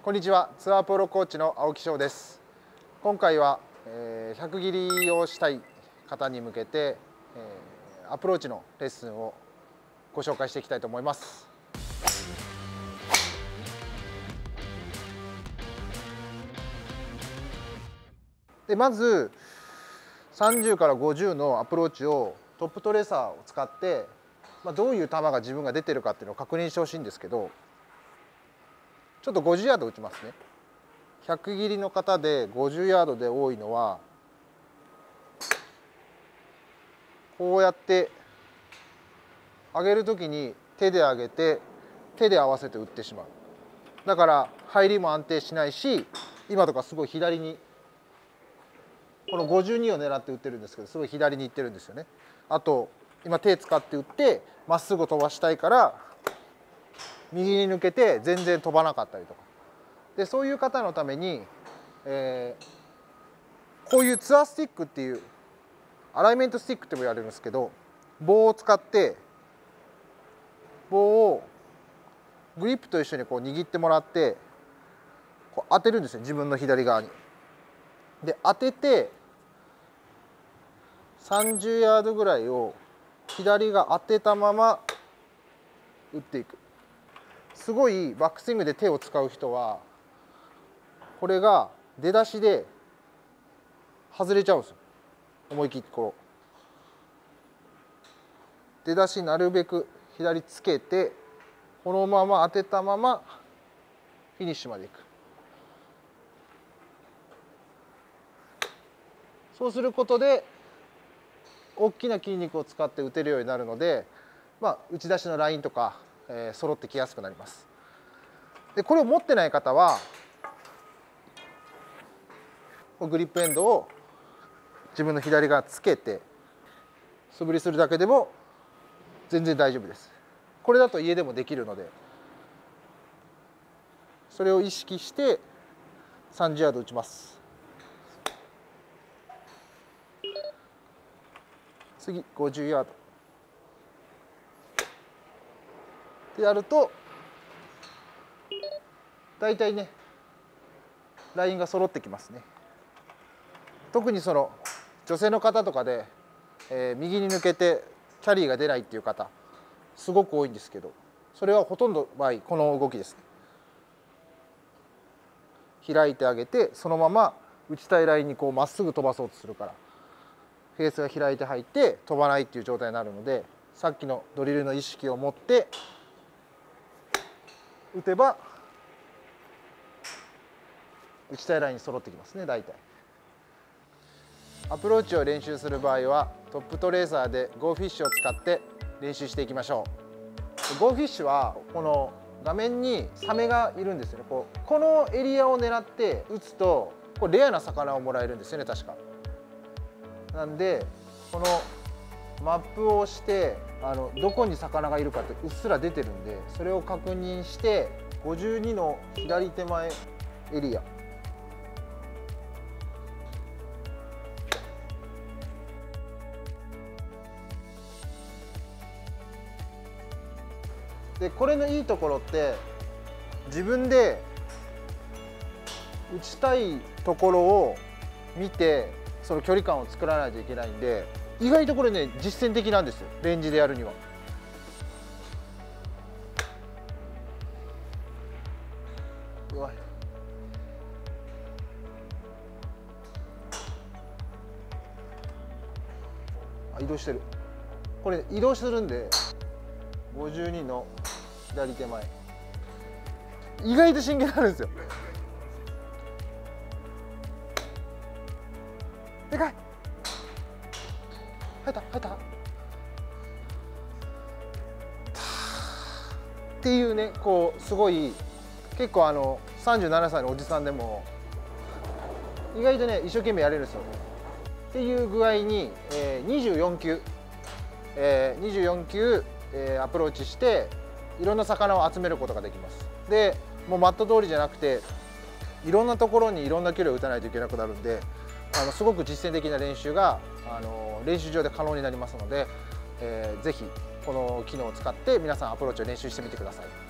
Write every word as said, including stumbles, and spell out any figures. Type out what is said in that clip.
こんにちは、ツアープロコーチの青木翔です。今回は、えー、ひゃく切りをしたい方に向けて、えー、アプローチのレッスンをご紹介していきたいと思います。でまずさんじゅうからごじゅうのアプローチをトップトレーサーを使って、まあ、どういう球が自分が出てるかっていうのを確認してほしいんですけど、ちょっとごじゅうヤード打ちますね。ひゃく切りの方でごじゅうヤードで多いのは、こうやって上げるときに手で上げて手で合わせて打ってしまう。だから入りも安定しないし、今とかすごい左にこのごじゅうにを狙って打ってるんですけど、すごい左に行ってるんですよね。あと今手使って打ってまっすぐ飛ばしたいから右に抜けて全然飛ばなかったりとかで、そういう方のために、えー、こういうツアースティックっていうアライメントスティックっても言われるんですけど、棒を使って棒をグリップと一緒にこう握ってもらってこう当てるんですよ、自分の左側に。で当ててさんじゅうヤードぐらいを左が当てたまま打っていく。すごいバックスイングで手を使う人はこれが出だしで外れちゃうんですよ。思い切ってこう出だしなるべく左つけてこのまま当てたままフィニッシュまでいく。そうすることで大きな筋肉を使って打てるようになるので、まあ、打ち出しのラインとか、えー、揃ってきやすくなります。でこれを持ってない方はグリップエンドを自分の左側つけて素振りするだけでも全然大丈夫です。これだと家でもできるので、それを意識してさんじゅうヤード打ちます。次ごじゅうヤードでやるとだいたいねラインが揃ってきますね。特にその女性の方とかで、えー、右に抜けてキャリーが出ないっていう方すごく多いんですけど、それはほとんど場合この動きですね。開いてあげてそのまま打ちたいラインにこうまっすぐ飛ばそうとするからフェースが開いて入って飛ばないっていう状態になるので、さっきのドリルの意識を持って打てば打ちたいラインに揃ってきますね。大体アプローチを練習する場合はトップトレーサーでゴーフィッシュを使って練習していきましょう。ゴーフィッシュはこの画面にサメがいるんですよね。こうこのエリアを狙って打つとこれレアな魚をもらえるんですよね、確か。なんでこのマップを押してあのどこに魚がいるかってうっすら出てるんで、それを確認してごじゅうにの左手前エリアで、これのいいところって自分で打ちたいところを見てその距離感を作らないといけないんで、意外とこれね実践的なんですよ、レンジでやるには。うわいあ、移動してる。これ移動するんでごじゅうにの左手前意外と真剣になるんですよ。でかい入った入ったっていうね、こうすごい結構あのさんじゅうななさいのおじさんでも意外とね一生懸命やれるんですよっていう具合に、えー、にじゅうよんきゅう、えー、にじゅうよん球、えー、アプローチしていろんな魚を集めることができます。でもうマット通りじゃなくていろんなところにいろんな距離を打たないといけなくなるんで、あのすごく実践的な練習があの練習場で可能になりますので、えー、ぜひこの機能を使って皆さんアプローチを練習してみてください。